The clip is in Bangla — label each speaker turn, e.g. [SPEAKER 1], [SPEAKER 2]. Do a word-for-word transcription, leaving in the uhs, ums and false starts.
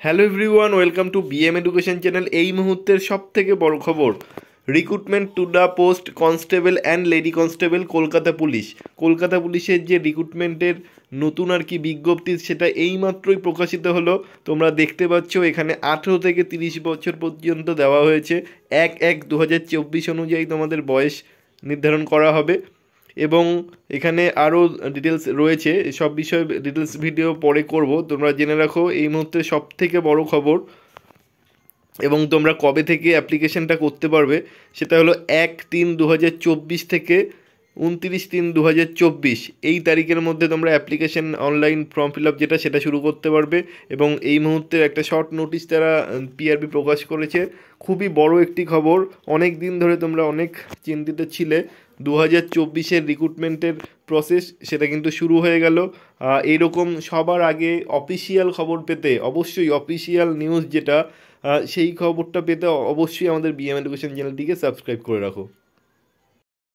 [SPEAKER 1] Hello everyone, welcome to BM education channel. এই মুহূর্তের সব থেকে বড় খবর, recruitment to the post constable and lady constable Kolkata police. Kolkata পুলিশের যে রিক্রুটমেন্টের নতুন আর কি বিজ্ঞপ্তি, সেটা এইমাত্রই প্রকাশিত হলো। তোমরা দেখতে পাচ্ছ এখানে আঠেরো থেকে তিরিশ বছর পর্যন্ত দেওয়া হয়েছে। এক এক দু হাজার চব্বিশ অনুযায়ী তোমাদের বয়স নির্ধারণ করা হবে এবং এখানে আরও ডিটেলস রয়েছে। সব বিষয়ে ডিটেলস ভিডিও পরে করব, তোমরা জেনে রাখো। এই মুহূর্তে সব থেকে বড় খবর এবং তোমরা কবে থেকে অ্যাপ্লিকেশনটা করতে পারবে সেটা হলো এক তিন দু হাজার চব্বিশ থেকে উনত্রিশ তিন দু হাজার চব্বিশ এই তারিখের মধ্যে তোমরা application online form fill up যেটা সেটা শুরু করতে পারবে। এবং এই মুহূর্তে একটা শর্ট নোটিশ তারা পিআরবি প্রকাশ করেছে। খুবই বড় একটি খবর। অনেক দিন ধরে তোমরা অনেক চিন্তিত ছিলে। দু হাজার চব্বিশের রিক্রুটমেন্টের প্রসেস সেটা কিন্তু শুরু হয়ে গেল। এইরকম সবার আগে অফিসিয়াল খবর পেতে, অবশ্যই অফিসিয়াল নিউজ যেটা, সেই খবরটা পেতে অবশ্যই আমাদের বিএম এডুকেশন চ্যানেলটিকে সাবস্ক্রাইব করে রাখো।